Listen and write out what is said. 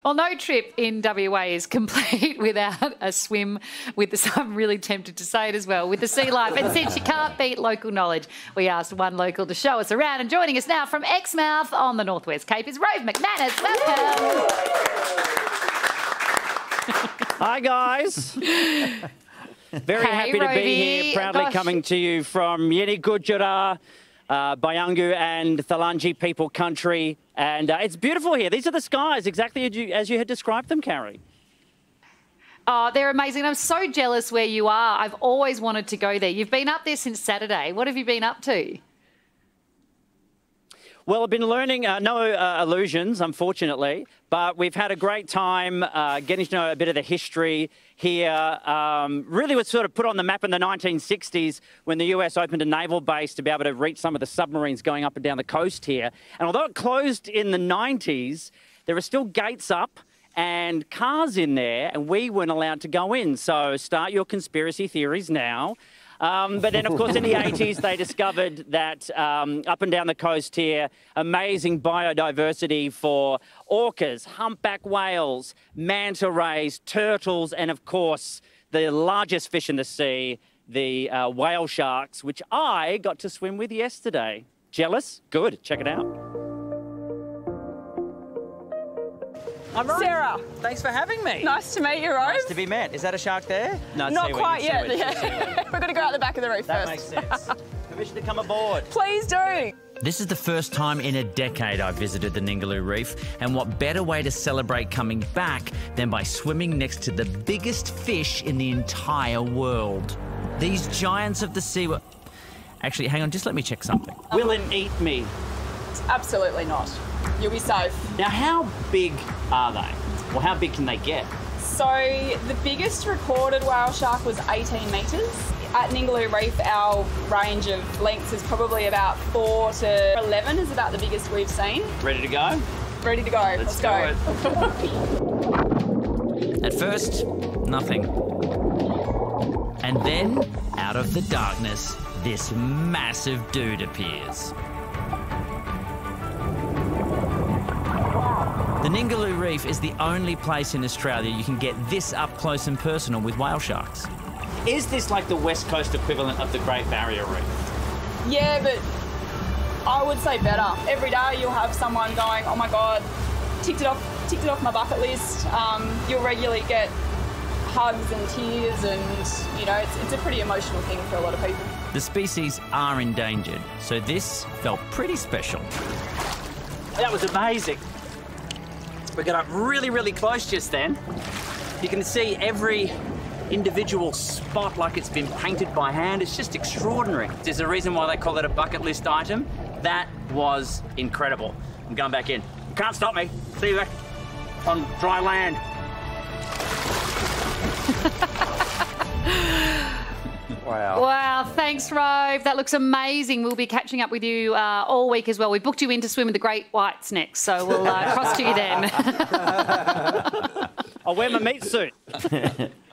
Well, no trip in WA is complete without a swim with I'm really tempted to say it as well, with the sea life. And since you can't beat local knowledge, we asked one local to show us around. And joining us now from Exmouth on the Northwest Cape is Rove McManus. Welcome. Hi, guys. Very happy to be here, proudly coming to you from Yeni Gujarat, Bayangu and Thalangi people country. And it's beautiful here. These are the skies, exactly as you had described them, Carrie. Oh, they're amazing. I'm so jealous where you are. I've always wanted to go there. You've been up there since Saturday. What have you been up to? Well, I've been learning, no illusions, unfortunately, but we've had a great time getting to know a bit of the history here. Really was sort of put on the map in the 1960s when the US opened a naval base to be able to reach some of the submarines going up and down the coast here. And although it closed in the 90s, there are still gates up and cars in there, and we weren't allowed to go in. So start your conspiracy theories now. But then, of course, in the 80s, they discovered that up and down the coast here, amazing biodiversity for orcas, humpback whales, manta rays, turtles, and, of course, the largest fish in the sea, the whale sharks, which I got to swim with yesterday. Jealous? Good. Check it out. I'm right. Sarah. Thanks for having me. Nice to meet you, Rove. Nice to be met. Is that a shark there? No, not quite yet. We're going to go out the back of the reef that first. That makes sense. Permission to come aboard. Please do. This is the first time in a decade I've visited the Ningaloo Reef, and what better way to celebrate coming back than by swimming next to the biggest fish in the entire world. These giants of the sea were... Actually, hang on, just let me check something. Will it eat me? Absolutely not. You'll be safe. Now, how big are they? Or how big can they get? So the biggest recorded whale shark was 18 metres. At Ningaloo Reef, our range of lengths is probably about 4 to 11 is about the biggest we've seen. Ready to go? Ready to go. Let's go. At first, nothing. And then, out of the darkness, this massive dude appears. The Ningaloo Reef is the only place in Australia you can get this up close and personal with whale sharks. Is this like the West Coast equivalent of the Great Barrier Reef? Yeah, but I would say better. Every day you'll have someone going, oh my God, ticked it off my bucket list. You'll regularly get hugs and tears and, you know, it's a pretty emotional thing for a lot of people. The species are endangered, so this felt pretty special. That was amazing. We got up really, really close just then. You can see every individual spot like it's been painted by hand. It's just extraordinary. There's a reason why they call it a bucket list item. That was incredible. I'm going back in. You can't stop me. See you back on dry land. Wow. Wow, thanks, Rove. That looks amazing. We'll be catching up with you all week as well. We booked you in to swim with the great whites next, so we'll cross to you then. I'll wear my meat suit.